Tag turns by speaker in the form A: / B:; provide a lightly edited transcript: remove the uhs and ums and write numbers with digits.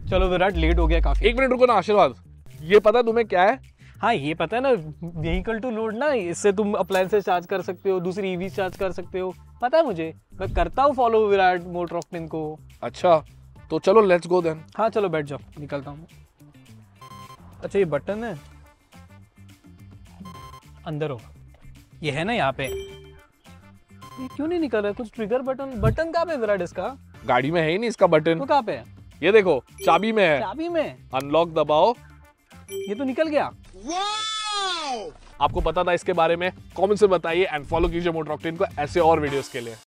A: चलो विराट, लेट हो गया काफी।
B: एक मिनट रुको ना आशीर्वाद, ये पता तुम्हें क्या है?
A: हाँ ये पता है ना, व्हीकल टू लोड ना, इससे तुम अप्लायंसेस चार्ज कर सकते हो, दूसरी ईवी चार्ज कर सकते हो। पता है मुझे, मैं करता हूँ फॉलो विराट मोटर ऑक्टेन को।
B: अच्छा तो चलो लेट्स गो देन।
A: हाँ चलो बैठ जाओ, निकलता हूँ। अच्छा ये बटन है, अंदर होगा, ये है ना यहाँ पे। ये क्यों नहीं निकल रहा है? कुछ ट्रिगर बटन कहाँ पे विराट इसका?
B: गाड़ी में है ही नहीं इसका बटन।
A: तो कहाँ पे है?
B: ये देखो चाबी में है।
A: चाबी में?
B: अनलॉक दबाओ।
A: ये तो निकल गया।
B: आपको पता था इसके बारे में? कमेंट से बताइए एंड फॉलो कीजिए मोटर ऑक्टेन को ऐसे और वीडियोस के लिए।